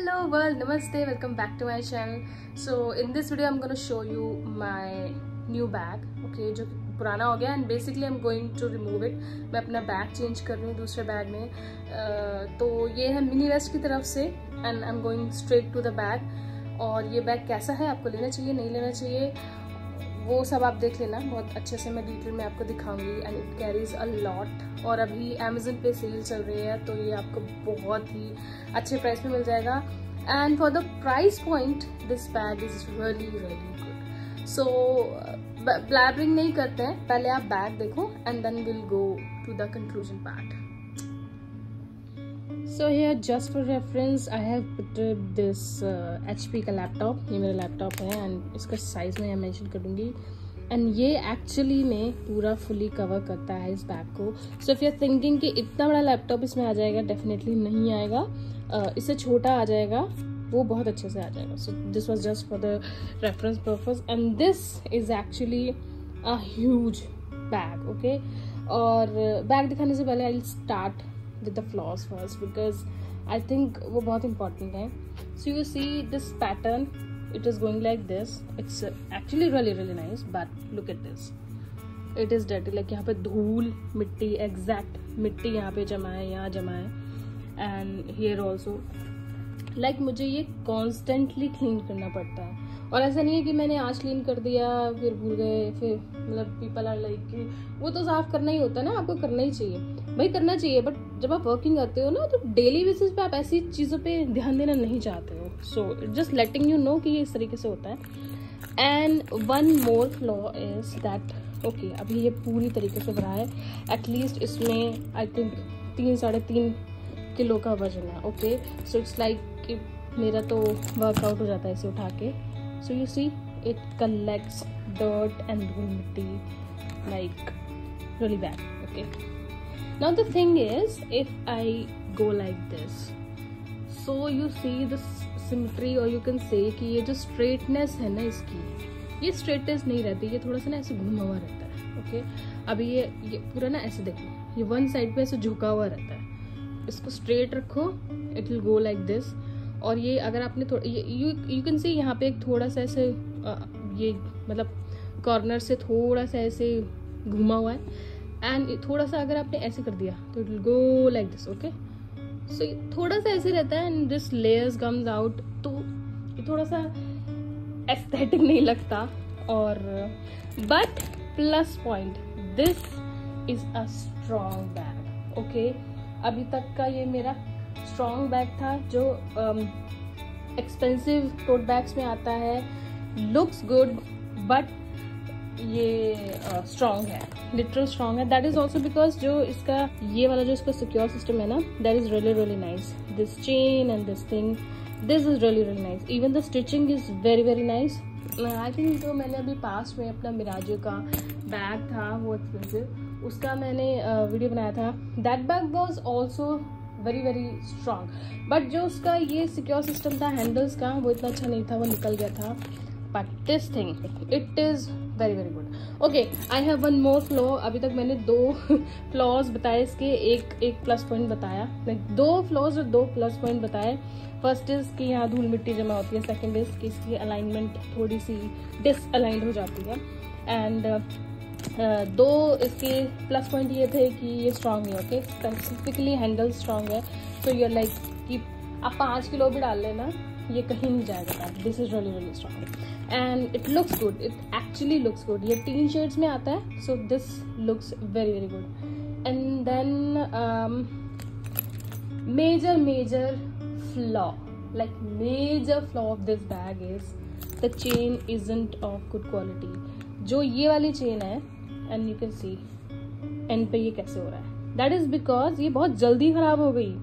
Hello world, namaste, welcome back to my channel. So in this video I'm going to show you my new bag, okay, जो पुराना हो गया and basically I'm going to remove it. मैं अपना bag change कर रही हूँ दूसरे बैग में. तो ये है मिनी वेस्ट की तरफ से and I'm going straight to the bag. और ये बैग कैसा है, आपको लेना चाहिए नहीं लेना चाहिए वो सब आप देख लेना, बहुत अच्छे से मैं डिटेल में आपको दिखाऊंगी. And it carries a lot और अभी अमेजन पे सेल चल रही है तो ये आपको बहुत ही अच्छे प्राइस पे मिल जाएगा. And for the price point this bag is really good. So blabbering नहीं करते हैं, पहले आप बैग देखो and then will go to the conclusion part. So here just for reference I have put this HP का laptop, ये मेरा laptop है एंड इसका साइज मैं यहाँ मेंशन कर दूंगी. एंड ये एक्चुअली में पूरा फुली कवर करता है इस बैग को. So if you are thinking कि इतना बड़ा लैपटॉप इसमें आ जाएगा, डेफिनेटली नहीं आएगा. इससे छोटा आ जाएगा, वो बहुत अच्छे से आ जाएगा. So this was just for the reference purpose and this is actually a huge bag. Okay, और बैग दिखाने से पहले I will start with the flaws first because I think वो बहुत important है. So you see this pattern, it is going like this. It's actually really nice but look at this. It is dirty, like यहाँ पे धूल मिट्टी, exact मिट्टी यहाँ पे जमा है, यहाँ जमा है. And here also like मुझे ये constantly clean करना पड़ता है. और ऐसा नहीं है कि मैंने आज क्लीन कर दिया फिर भूल गए, फिर मतलब पीपल आर लाइक कि वो तो साफ करना ही होता है ना, आपको करना ही चाहिए भाई, करना चाहिए. बट जब आप वर्किंग करते हो ना तो डेली बेसिस पे आप ऐसी चीज़ों पे ध्यान देना नहीं चाहते हो. So just letting you know कि ये इस तरीके से होता है. And one more flaw is that okay, अभी ये पूरी तरीके से भरा है. एटलीस्ट इसमें आई थिंक 3-3.5 किलो का वजन है. ओके, सो इट्स लाइक कि मेरा तो वर्कआउट हो जाता है इसे उठा के. So you see, it collects dirt and humidity like really bad. Okay. Now the thing is, if I go like this, so you see this symmetry, or you can say कि ये जो straightness है ना इसकी, ये straightness नहीं रहती, ये थोड़ा सा ना ऐसे घुमा हुआ रहता है. Okay. अभी ये पूरा ना ऐसे देखो, ये one side पे ऐसे झुका हुआ रहता है. इसको straight रखो, it will go like this. और ये अगर आपने थोड़ा यू कैन सी यहाँ पे एक थोड़ा सा ऐसे ये मतलब कॉर्नर से थोड़ा सा ऐसे घुमा हुआ है. एंड थोड़ा सा अगर आपने ऐसे कर दिया तो it will go like this. Okay, so थोड़ा सा ऐसे रहता है and this layers comes out, तो ये थोड़ा सा एस्थेटिक नहीं लगता. और but plus point, this is a strong bag. Okay, अभी तक का ये मेरा स्ट्रॉन्ग बैग था जो एक्सपेंसिव टोट बैग्स में आता है. लुक्स गुड बट ये स्ट्रॉन्ग है, लिटरल स्ट्रॉन्ग है. दैट इज ऑल्सो बिकॉज जो इसका ये वाला जो इसका सिक्योर सिस्टम है ना, that is really nice. This chain and this thing, this is really nice. Even the stitching is very nice. I think जो मैंने अभी पास में अपना मिराजो का बैग था वो एक्सपेंसिव, उसका मैंने वीडियो बनाया था. That bag was also very strong. But जो उसका ये सिक्योर सिस्टम था हैंडल्स का, वो इतना अच्छा नहीं था, वो निकल गया था. But this thing it is very good. Okay, I have one more flaw. अभी तक मैंने 2 फ्लॉज बताए इसके, एक प्लस पॉइंट बताया. 2 फ्लॉज और 2 प्लस पॉइंट बताए. फर्स्ट इज कि यहाँ धूल मिट्टी जमा होती है. सेकेंड इज कि इसकी अलाइनमेंट थोड़ी सी डिसअलाइंड हो जाती है. एंड 2 इसके प्लस पॉइंट ये थे कि ये स्ट्रॉन्ग है. ओके, स्पेसिफिकली हैंडल स्ट्रॉन्ग है. सो यू आर लाइक कि आप 5 किलो भी डाल लेना, ये कहीं नहीं जाएगा. This is really strong and it looks good. It actually looks good. ये 3 शेड्स में आता है. So this looks very good. And then major flaw, like major flaw of this bag is the chain isn't of good quality. जो ये वाली chain है and you can see and पे ये कैसे हो रहा है, दैट इज बिकॉज ये बहुत जल्दी खराब हो गई.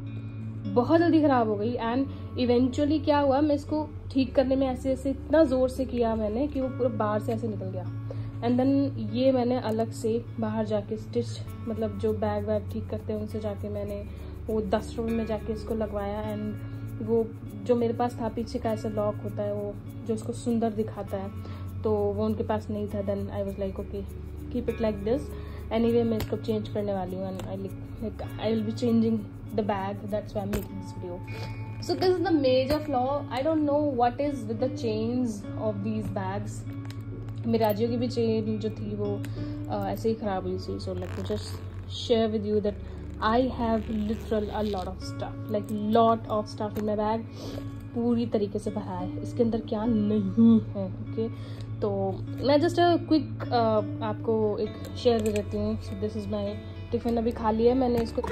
एंड इवेंचुअली क्या हुआ, मैं इसको ठीक करने में ऐसे इतना जोर से किया मैंने कि वो पूरा बाहर से ऐसे निकल गया. एंड देन ये मैंने अलग से बाहर जाके स्टिच, मतलब जो बैग वैग ठीक करते हैं उनसे जाके मैंने वो 10 रुपये में जाके इसको लगवाया. एंड वो जो मेरे पास था पीछे का ऐसा लॉक होता है, वो जो उसको सुंदर दिखाता है, तो वो उनके पास नहीं था. Then I was like okay, keep it like this. Anyway मैं इसको चेंज करने वाली हूँ and I will be changing the bag. That's why I am making this video. So this is the major flaw. I don't know what is with the chains of these bags. Miraggio की भी chain जो थी वो ऐसे ही खराब हुई थी. So let me just share with you that I have literal a lot of stuff, like lot of stuff in my bag. पूरी तरीके से भरा है. इसके अंदर क्या नहीं है. ओके तो मैं जस्ट क्विक आपको एक शेयर दे देती हूँ. So this is my tiffin अभी खा लिया है मैंने. इसको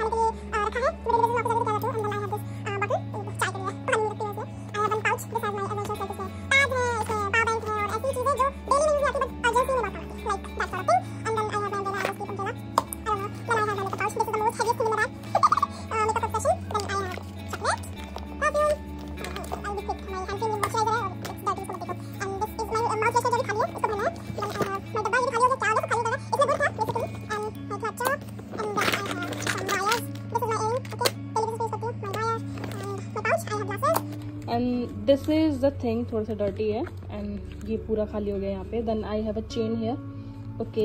and this is the thing. थोड़ा सा डर्टी है एंड ये पूरा खाली हो गया यहाँ पे. Then I have a chain here. Okay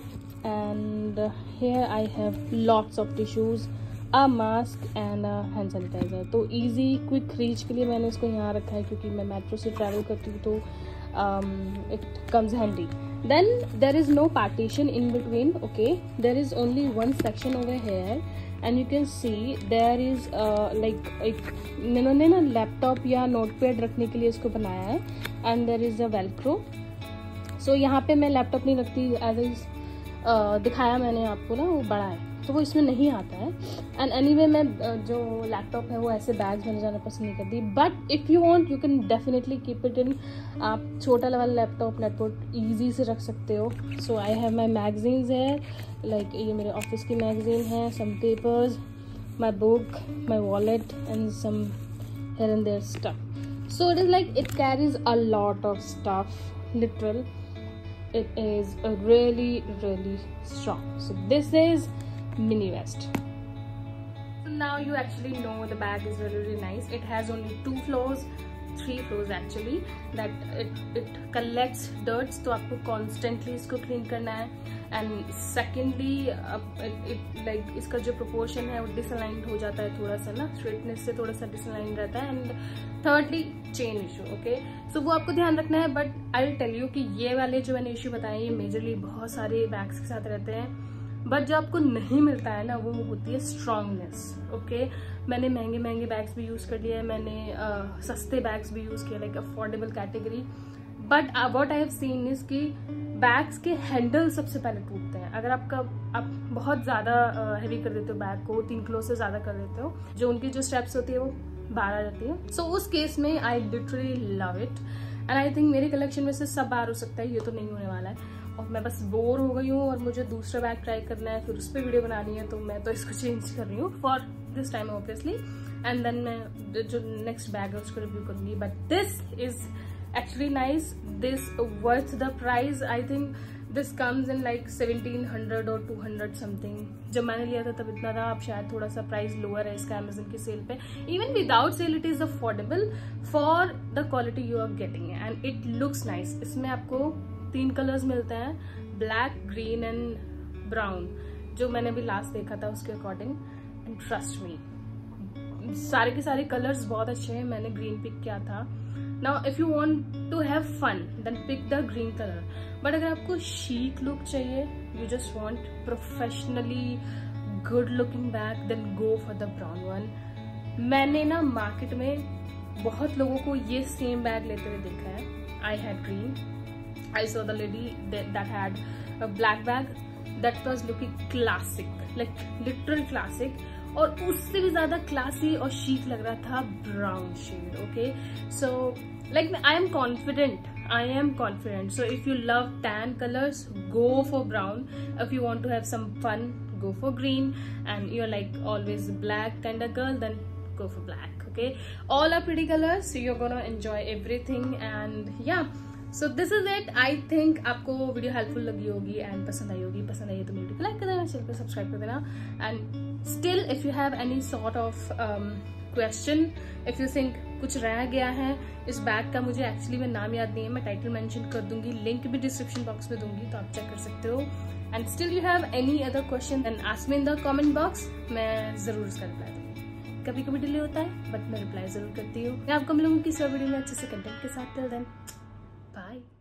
and here I have lots of tissues, a mask and a hand sanitiser. तो इजी क्विक रीच के लिए मैंने इसको यहाँ रखा है क्योंकि मैं मेट्रो से ट्रैवल करती हूँ तो it comes handy. Then there is no partition in between. Okay there is only one section over here and you can see there is like इन्होंने ना लैपटॉप या नोटपैड रखने के लिए इसको बनाया है. And there is a velcro. So यहाँ पे मैं लैपटॉप नहीं रखती. एज इज दिखाया मैंने आपको ना, वो बड़ा है तो वो इसमें नहीं आता है. एंड एनीवे मैं जो लैपटॉप है वो ऐसे बैग्स में ले जाना पसंद नहीं करती. But if you want you can definitely keep it in. आप छोटा वाला लैपटॉप नेटवर्क ईजी से रख सकते हो. So I have my magazines है, लाइक ये मेरे ऑफिस की मैगजीन है, some papers, my book, my wallet and some here and there stuff. So it is like it carries a lot of stuff, literal. It is a really strong. So this is Mini Vest. So now you actually know the bag is really nice. It has only 2 floors, 3 floors actually. That it collects dirts, तो आपको constantly इसको clean करना है. And secondly, it like इसका जो proportion है वो disaligned हो जाता है थोड़ा सा ना, straightness से थोड़ा सा disaligned रहता है. And thirdly, chain issue, okay? So वो आपको ध्यान रखना है. But I'll tell you कि ये वाले जो मैंने issue बताए ये majorly बहुत सारे bags के साथ रहते हैं. बट जो आपको नहीं मिलता है ना वो होती है स्ट्रांगनेस. ओके मैंने महंगे बैग्स भी यूज़ कर लिए हैं, मैंने सस्ते बैग्स भी यूज़ किए, like affordable category. But what I have seen is कि बैग्स के हैंडल सबसे पहले टूटते हैं. अगर आप बहुत ज़्यादा हैवी कर देते हो बैग को, 3 किलो से ज़्यादा कर देते हो, जो उनकी जो स्टेप्स होती है वो बाहर आ जाती है. सो उस केस में I literally love it. And I think मेरे कलेक्शन में से सब बाहर हो सकता है, ये तो नहीं होने वाला है. और मैं बस बोर हो गई हूँ और मुझे दूसरा बैग ट्राई करना है, फिर उस पर वीडियो बनानी है, तो मैं तो इसको चेंज कर रही हूँ for this time obviously. And then मैं जो नेक्स्ट बैग है उसको रिव्यू करूंगी. But this is actually nice. This worth the price. I think this comes in like 1700 और 200 समथिंग. जब मैंने लिया था तब इतना था. अब शायद थोड़ा सा प्राइस लोअर है इसका अमेजन की सेल पे. Even without sale it is affordable for the quality you are getting and it looks nice. इसमें आपको 3 कलर्स मिलते हैं, ब्लैक, ग्रीन एंड ब्राउन, जो मैंने भी लास्ट देखा था उसके अकॉर्डिंग. एंड ट्रस्ट मी सारे के सारे कलर्स बहुत अच्छे हैं. मैंने ग्रीन पिक किया था. Now if you want to have fun then pick the green colour. But अगर आपको शीक लुक चाहिए, you just want professionally good looking bag, then go for the brown one. मैंने ना मार्केट में बहुत लोगों को ये सेम बैग लेते हुए देखा है. I had green. I saw the lady that had a black bag that was looking classic, like literal classic. और उससे भी ज्यादा क्लासी और chic लग रहा था brown shade. Okay, so like I am confident. So if you love tan colors, go for brown. If you want to have some fun, go for green. And you're like always black kind of girl, then go for black. Okay, all are pretty colors, so you're gonna enjoy everything. And yeah. So this is it. I think आपको video helpful लगी होगी and पसंद आई होगी. पसंद आई तो video को like कर देना, चैनल को सब्सक्राइब कर देना. And still if you have any sort of question, if you think कुछ रह गया है इस बैग का, मुझे एक्चुअली में नाम याद नहीं है, मैं टाइटल मेंशन कर दूंगी, लिंक भी डिस्क्रिप्शन बॉक्स में दूंगी, तो आप चेक कर सकते हो. And still you have any other question then ask me in the comment box. मैं जरूर इसका रिप्लाई दूंगी. कभी कभी डिले होता है, बट मैं रिप्लाई जरूर करती हूँ। मैं आपको मिलूंगी किसी वीडियो में अच्छे से कंटेंट के साथ। Till then bye.